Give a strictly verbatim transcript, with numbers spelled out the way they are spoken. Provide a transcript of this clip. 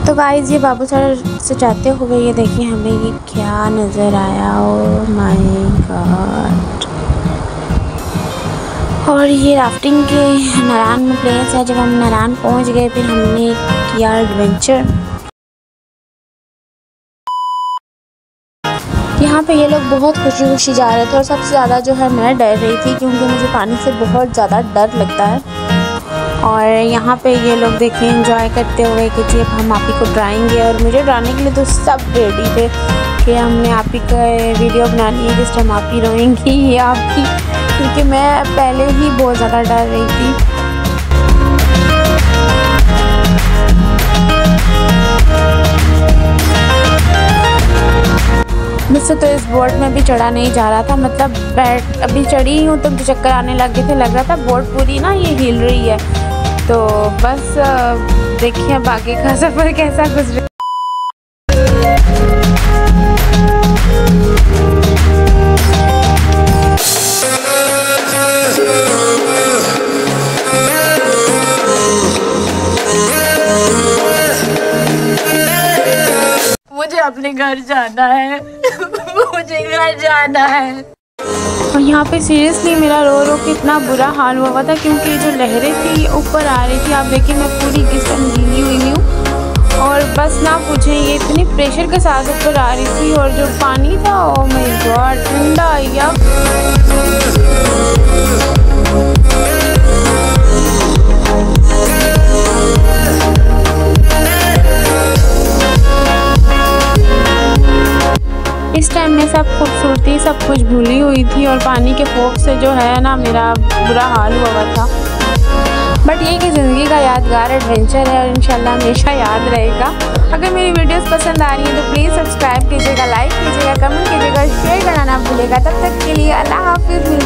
तो गाइस ये बाबू सर से जाते हुए ये देखिए हमें ये क्या नज़र आया। Oh my God. और ये राफ्टिंग के नारायण में प्लेस है। जब हम नारायण पहुंच गए फिर हमने किया एडवेंचर। यहाँ पे ये लोग बहुत खुशी खुशी जा रहे थे और सबसे ज़्यादा जो है मैं डर रही थी क्योंकि मुझे पानी से बहुत ज़्यादा डर लगता है। और यहाँ पे ये लोग देखें एंजॉय करते हुए कि जी अब हम आप ही को डराएंगे। और मुझे डराने के लिए तो सब रेडी थे कि हमने आप ही का वीडियो बनानी है जिस टाइम आप ही रोएंगी या आप ही, क्योंकि मैं पहले ही बहुत ज़्यादा डर रही थी। मुझसे तो इस बोट में भी चढ़ा नहीं जा रहा था, मतलब बैठ अभी चढ़ी हूँ तो चक्कर आने लग गए थे। लग रहा था बोट पूरी ना ये हिल रही है। तो बस देखिए अब आगे का सफ़र कैसा गुजरे। मुझे अपने घर जाना है मुझे घर जाना है। और यहाँ पे सीरियसली मेरा रो रो के इतना बुरा हाल हुआ था क्योंकि जो लहरें थी ऊपर आ रही थी। आप देखिए मैं पूरी किस्म गीली हुई हूँ और बस ना पूछें ये इतनी प्रेशर के साथ ऊपर आ रही थी। और जो पानी था ओ माय गॉड ठंडा या इस टाइम में सब खूबसूरती सब कुछ भूली हुई थी और पानी के खौफ से जो है ना मेरा बुरा हाल हुआ था। बट ये कि ज़िंदगी का यादगार एडवेंचर है और इंशाल्लाह हमेशा याद रहेगा। अगर मेरी वीडियोस पसंद आ रही हैं तो प्लीज़ सब्सक्राइब कीजिएगा, लाइक कीजिएगा, कमेंट कीजिएगा, शेयर करना ना भूलिएगा। तब तक के लिए अल्लाह हाफिज़।